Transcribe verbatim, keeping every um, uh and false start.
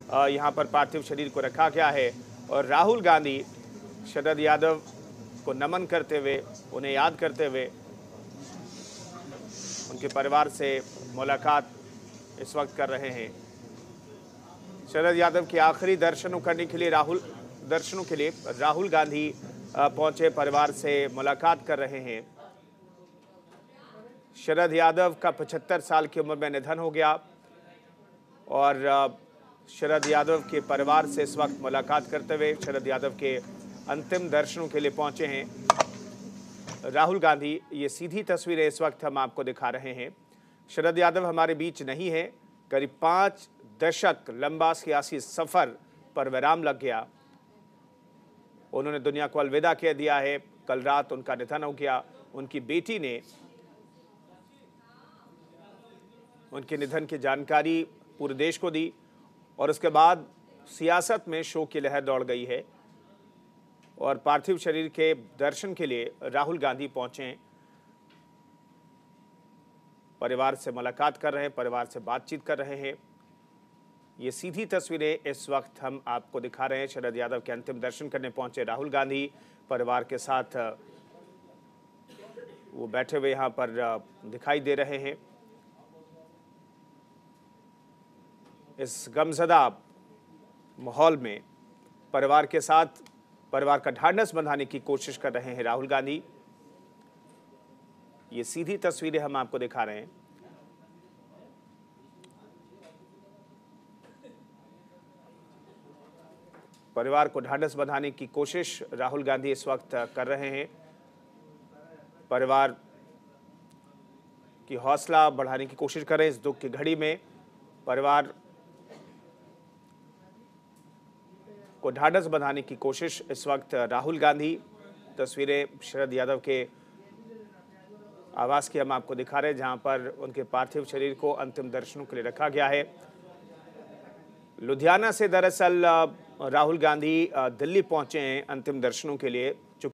यहाँ पर पार्थिव शरीर को रखा गया है और राहुल गांधी शरद यादव को नमन करते हुए, उन्हें याद करते हुए उनके परिवार से मुलाकात इस वक्त कर रहे हैं। शरद यादव के आखिरी दर्शनों करने के लिए राहुल दर्शनों के लिए राहुल गांधी पहुंचे, परिवार से मुलाकात कर रहे हैं। शरद यादव का पचहत्तर साल की उम्र में निधन हो गया और शरद यादव के परिवार से इस वक्त मुलाकात करते हुए शरद यादव के अंतिम दर्शनों के लिए पहुंचे हैं राहुल गांधी। ये सीधी तस्वीरें इस वक्त हम आपको दिखा रहे हैं। शरद यादव हमारे बीच नहीं है। करीब पाँच दशक लंबा सियासी सफर पर विराम लग गया। उन्होंने दुनिया को अलविदा कह दिया है। कल रात उनका निधन हो गया। उनकी बेटी ने उनके निधन की जानकारी पूरे देश को दी और उसके बाद सियासत में शोक की लहर दौड़ गई है और पार्थिव शरीर के दर्शन के लिए राहुल गांधी पहुंचे, परिवार से मुलाकात कर रहे हैं, परिवार से बातचीत कर रहे हैं। ये सीधी तस्वीरें इस वक्त हम आपको दिखा रहे हैं। शरद यादव के अंतिम दर्शन करने पहुंचे राहुल गांधी परिवार के साथ, वो बैठे हुए यहां पर दिखाई दे रहे हैं। इस गमज़दा माहौल में परिवार के साथ परिवार का ढांढस बंधाने की कोशिश कर रहे हैं राहुल गांधी। ये सीधी तस्वीरें हम आपको दिखा रहे हैं। परिवार को ढांढस बंधाने की कोशिश राहुल गांधी इस वक्त कर रहे हैं। परिवार की हौसला बढ़ाने की कोशिश कर रहे हैं इस दुख की घड़ी में। परिवार को ढांढस बंधाने की कोशिश इस वक्त राहुल गांधी। तस्वीरें शरद यादव के आवास की हम आपको दिखा रहे हैं, जहां पर उनके पार्थिव शरीर को अंतिम दर्शनों के लिए रखा गया है। लुधियाना से दरअसल राहुल गांधी दिल्ली पहुंचे हैं अंतिम दर्शनों के लिए।